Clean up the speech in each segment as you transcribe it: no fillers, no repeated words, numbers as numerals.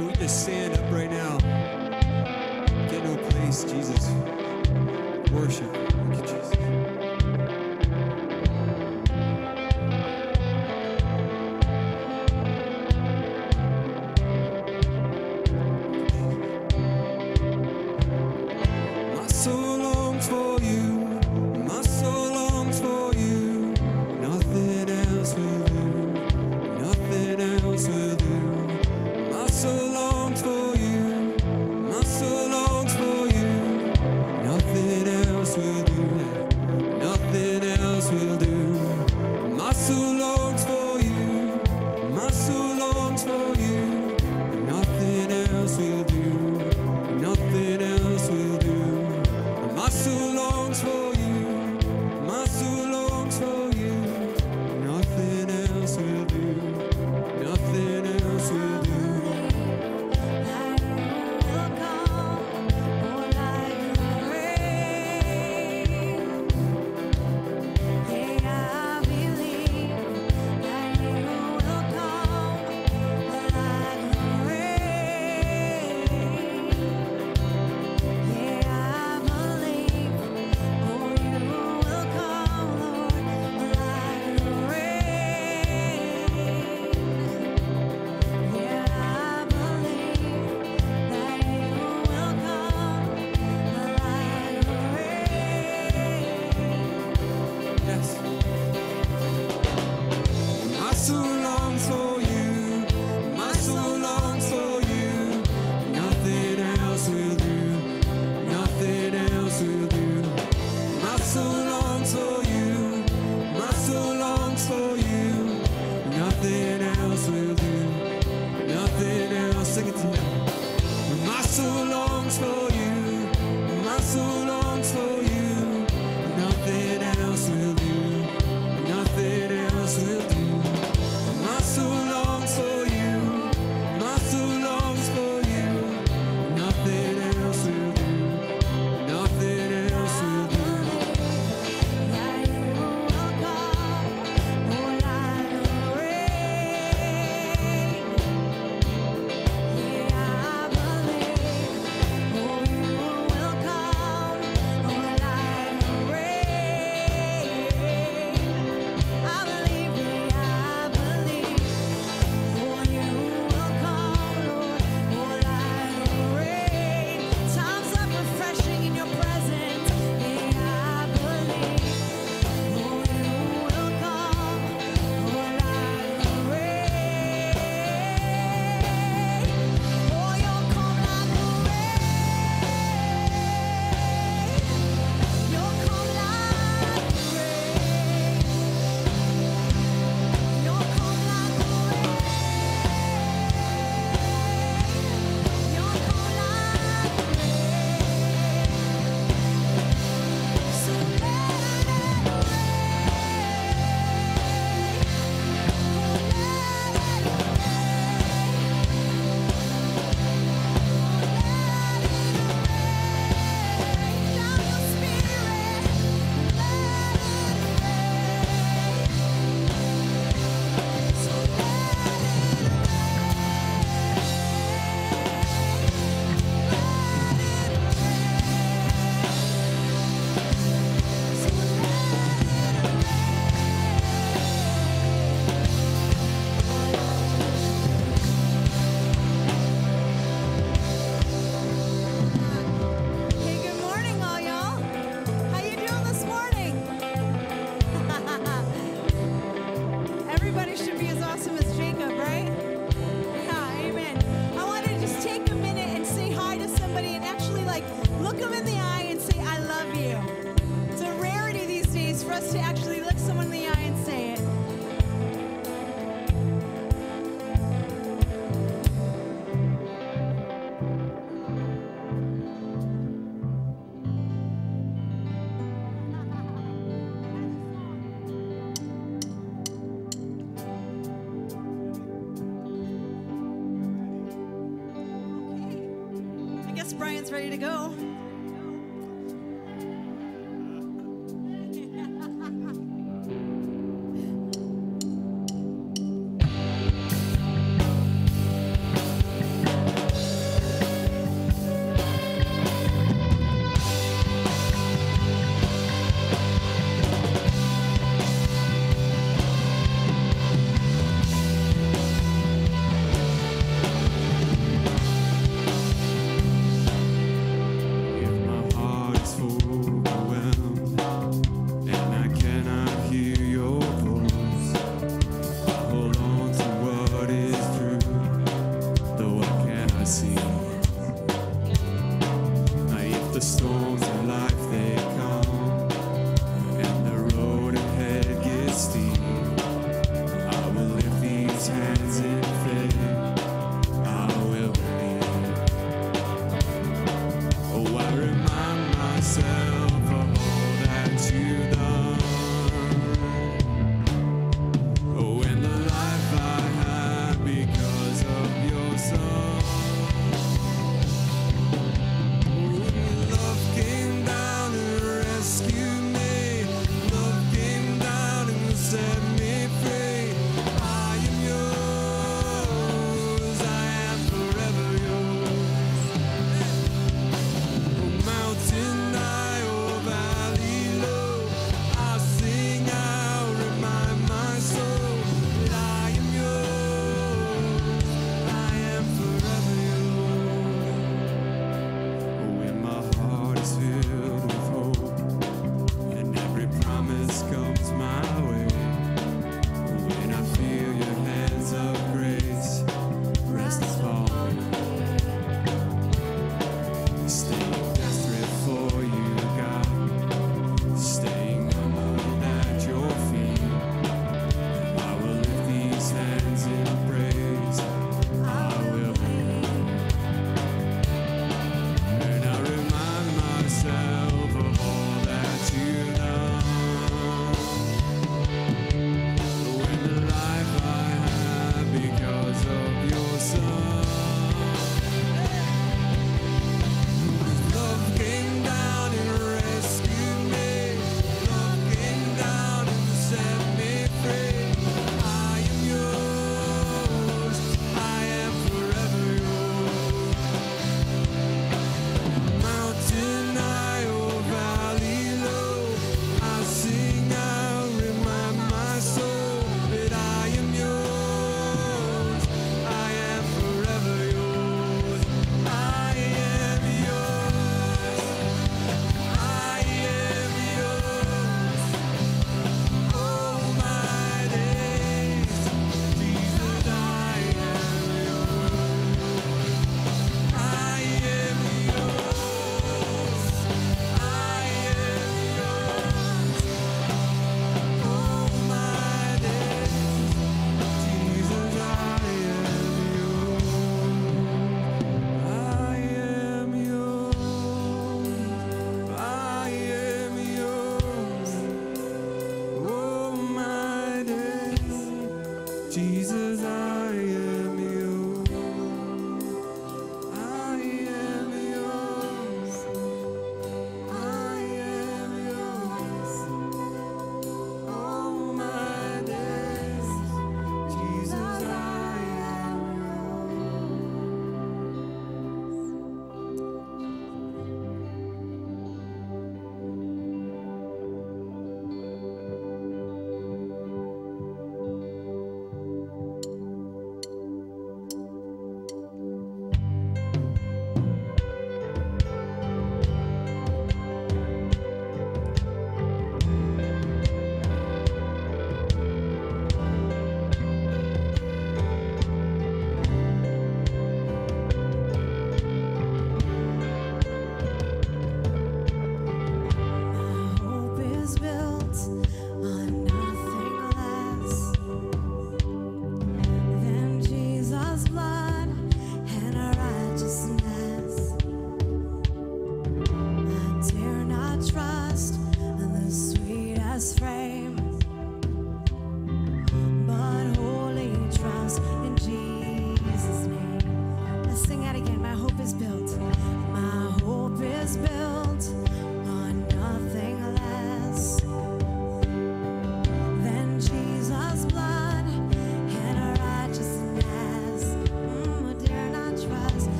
Can we just stand up right now? Get no place, Jesus. Worship. Thank you, Jesus. My soul longs for you. My soul longs for you. Nothing else will do. Nothing else will do. My soul longs for you. My soul longs for you. Nothing else will do. Nothing else will do. My soul longs for you. My soul longs for you. Nothing else will do. Nothing else will do. My soul longs for you. My soul longs for you. Nothing else will do. Nothing else will do. Yes. My soul longs for you. My soul longs for you. Nothing else will do. Nothing else will do. My soul longs for you. My soul longs for you. Nothing else will do. Nothing else. Sing it to me. My soul longs for you. My soul longs for you. Nothing else will do. Nothing else will do. My soul longs for you. My soul longs for you. Nothing else will do. Nothing else will do. Times of refreshing in your presence. I believe. Oh, you will come. Oh, like a rain. Oh, you'll come like a rain. You'll come like a rain. You'll come like a rain. You'll come like a rain. So let it rain. Down your spirit. Let it rain. So let it Hey, good morning, all y'all. How you doing this morning? Everybody should be as awesome as Jacob, right? Yeah, amen. I want to just take a minute and say hi to somebody and actually look them in the eye and say, I love you. It's a rarity these days for us to actually look someone in the eye and say it. I guess Brian's ready to go.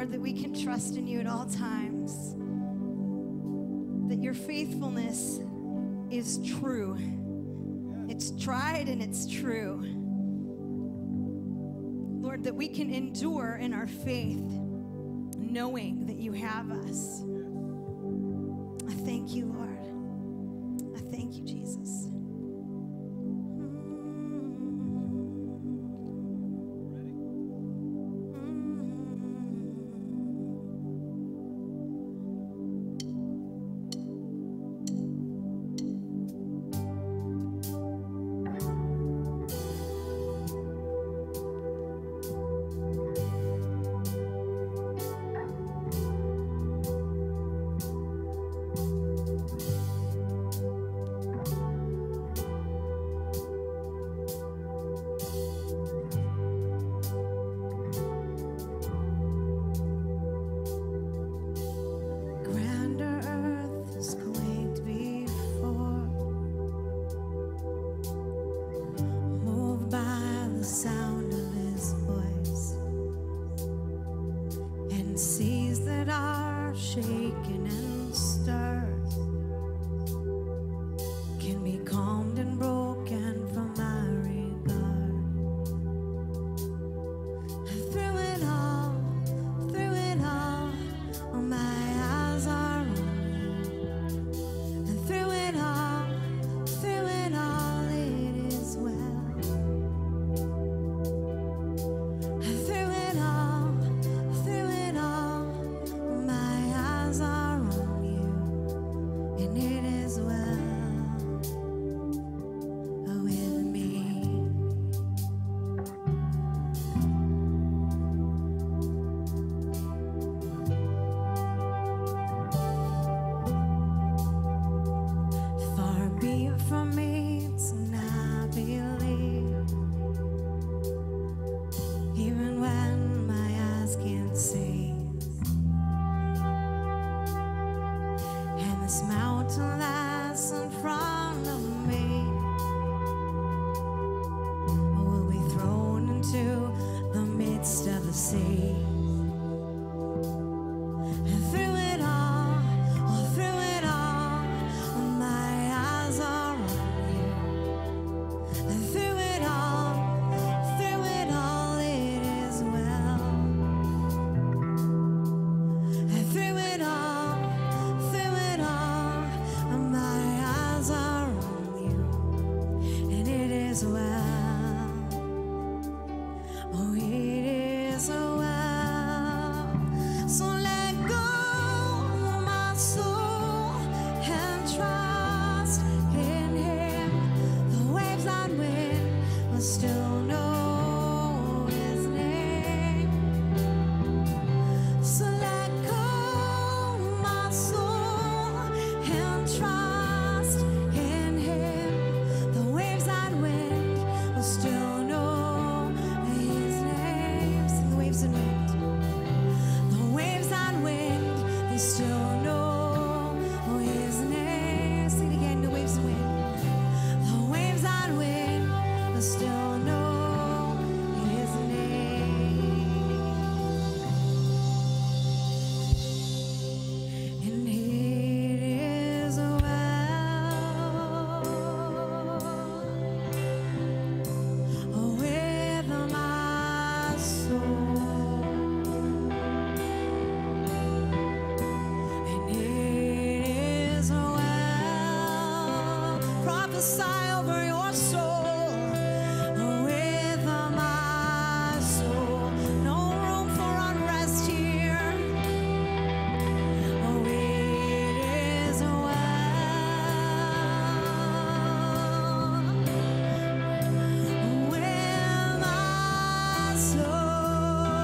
Lord, that we can trust in you at all times, that your faithfulness is true. It's tried and it's true. Lord, that we can endure in our faith, knowing that you have us. I thank you, Lord. I thank you, Jesus. shaken and stirred, can be calmed and broken from my regard. And through it all, my eyes are on you. And through it all, it is well. And through it all, my eyes are on you, and it is well with me. Far be it from me to not believe, even when my eyes can't see. And this mountain that's in front of me will be thrown into the midst of the sea. And through it all, my eyes are on you. And through it all, it is well. And through it all, my eyes are on you, and it is well. Oh, it is well. So let go, my soul, and trust in Him. The waves and wind will still know His name. So let go, my soul, and trust in Him. The waves and wind will still know His name. Sing the waves and wind. The waves and wind, they still know His name. Sing it again. The waves and wind. The waves and wind will still know His name. And it is well with my soul. And it is well. Prophesy over your soul with my soul. No room for unrest here. Oh, it is well with my soul.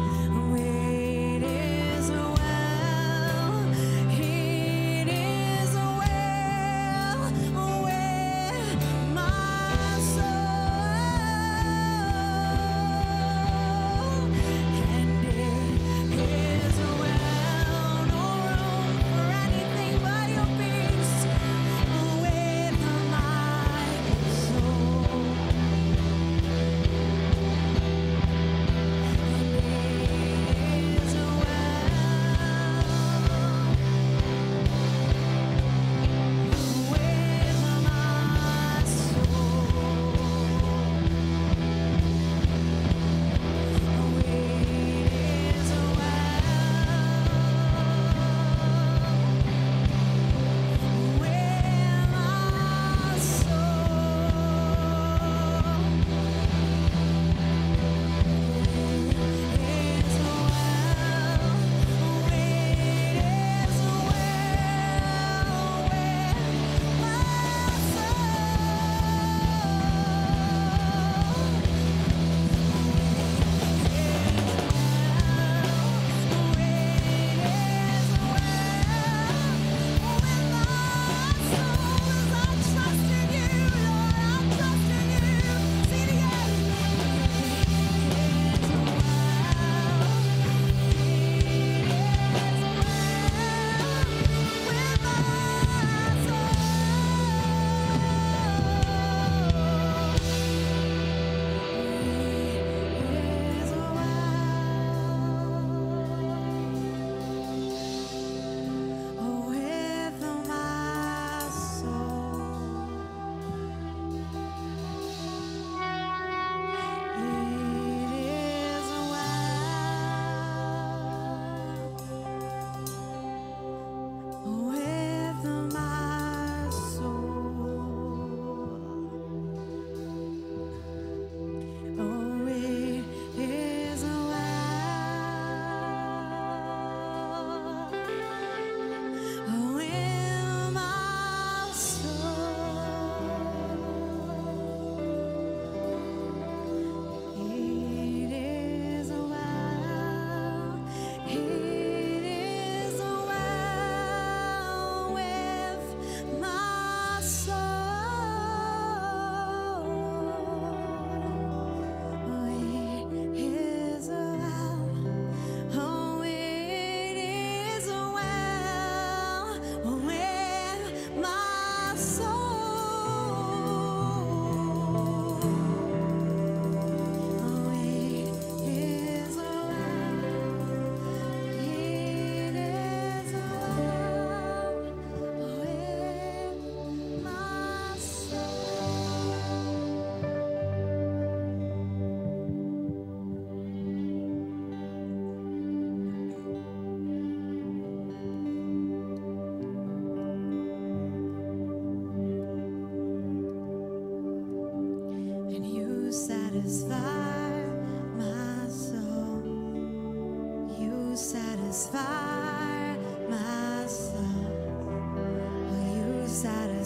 It is well. It is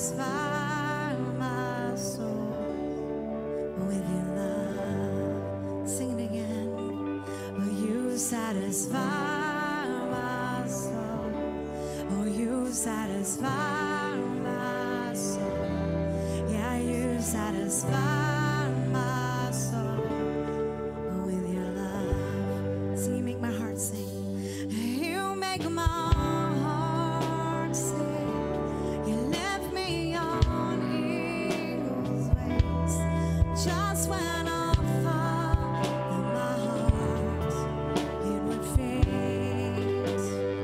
satisfy my soul with your love. Sing it again. Will you satisfy my soul? Will you satisfy my soul? Yeah, you satisfy my soul with your love. Sing, you make my heart sing. You make my heart sing. You lift me on eagle's wings. Just when I fall in my heart, it would faint.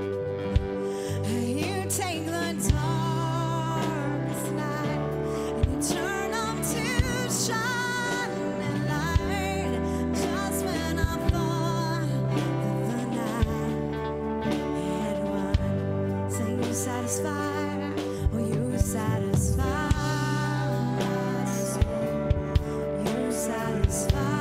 You take the darkest night and you turn them to shining light. Just when I thought that the night had won, say you satisfy, will you satisfy my soul? You satisfy